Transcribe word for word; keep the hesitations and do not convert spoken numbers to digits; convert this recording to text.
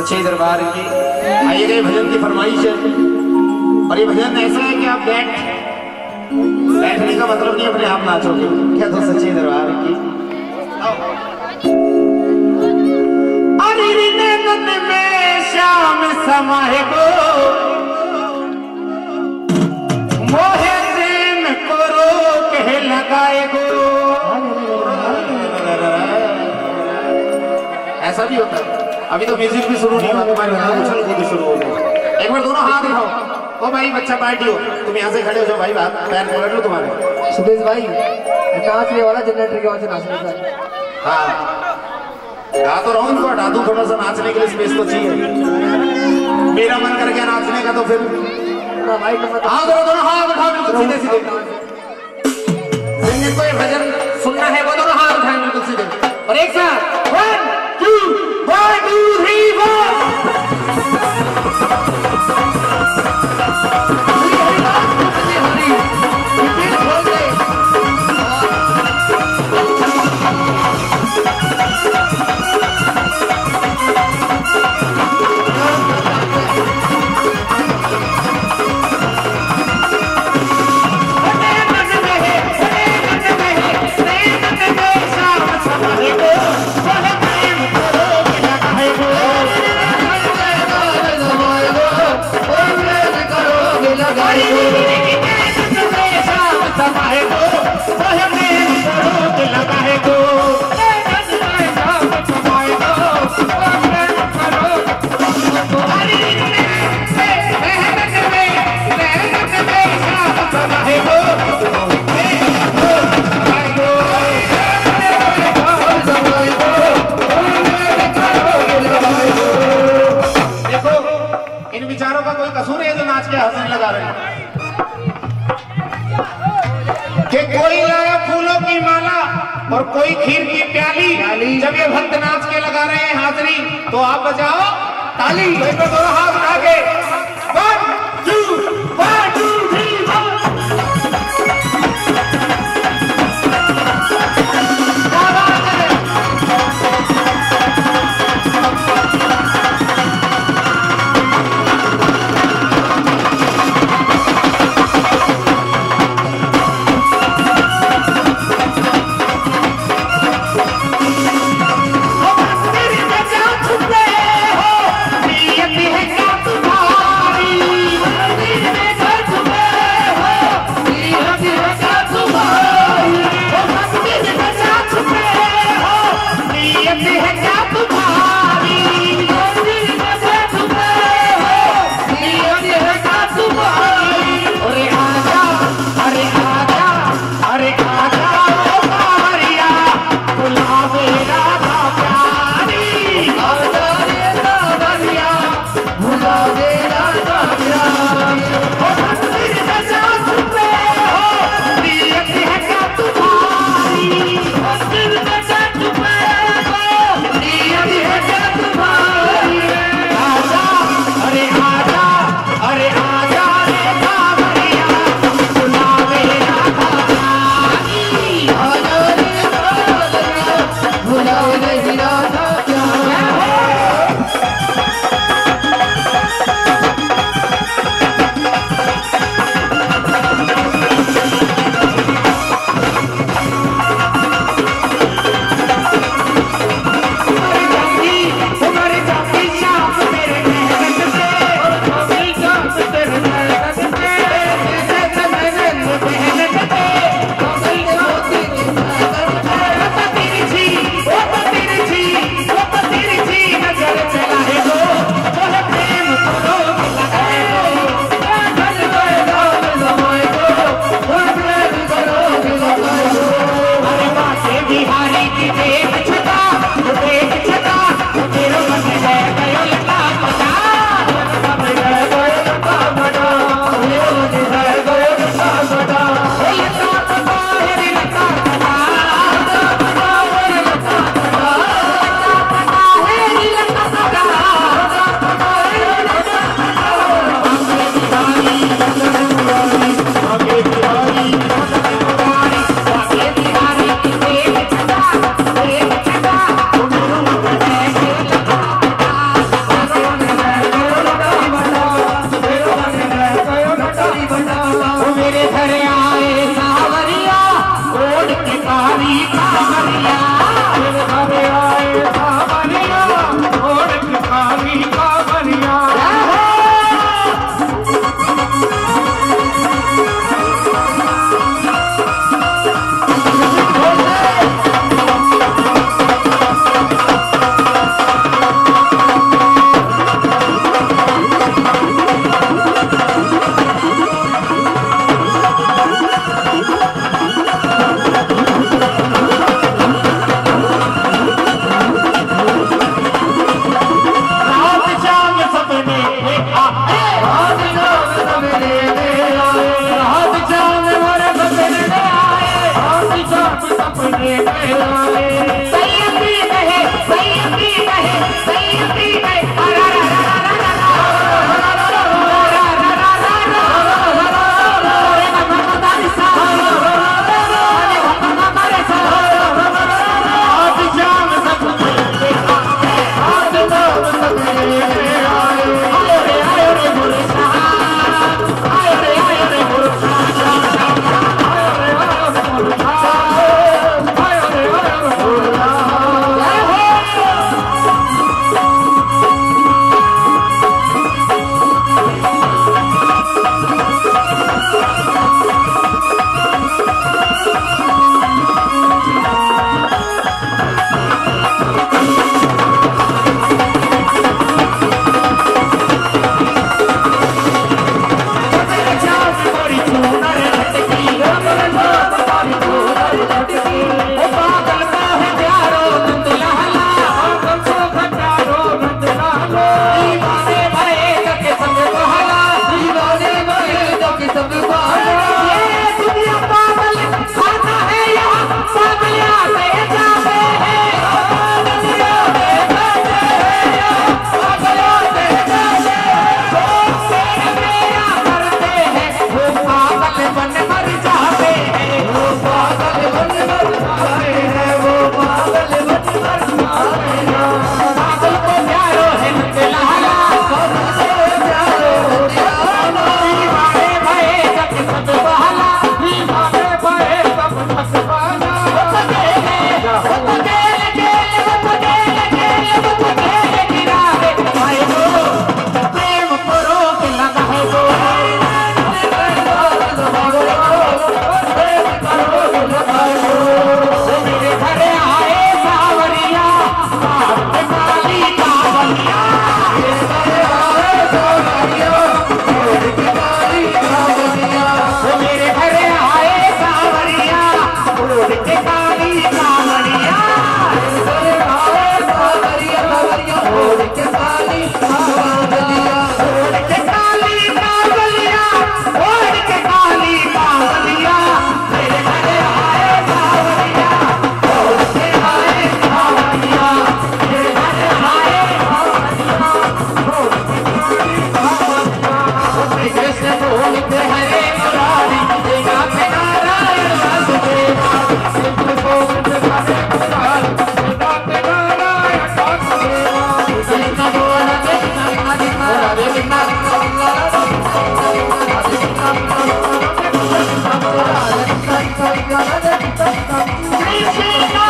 सच्चे दरबार की। आइएगा, ये भजन की फरमाइश है और ये भजन ऐसा है कि आप बैठ बैठने का मतलब नहीं अपने आप नाचोगे, क्या तो सच्चे दरबार की। में श्याम समाए गो मोहे दिन को रोक लगाए गो। ऐसा भी होता है। अभी तो म्यूजिक भी शुरू नहीं हुआ, तुम्हारे उछल कूद शुरू हो गए। एक बार दोनों हाथ उठाओ। ओ भाई बच्चा पार्टी हो, तुम यहाँ से खड़े हो जाओ भाई, बात पैर पकड़ लो तुम्हारे। सुदेश भाई नाचने वाला जनरेटर के वजह से नाचने का। हाँ गा तो रहा हूँ, इनको हटा दूं थोड़ा सा, नाचने के लिए स्पेस तो चाहिए। मेरा मन कर गया नाचने का तो फिर हाँ दोनों दोनों हाथ उठाओ बिल्कुल सीधे सीधे। जिनको ये भजन सुनना है वो दोनों हाथ उठाएं बिल्कुल सीधे और एक साथ one two one two three four. और कोई खीर की प्याली, जब ये भक्त नाच के लगा रहे हैं हाजरी तो आप बजाओ ताली। दोनों हाथ उठा के one two one two three four. हो नियत है क्या तुम्हारी काली कांवरिया मेरे घरे आए कांवरिया छोड़ के काली कांवरिया Krishna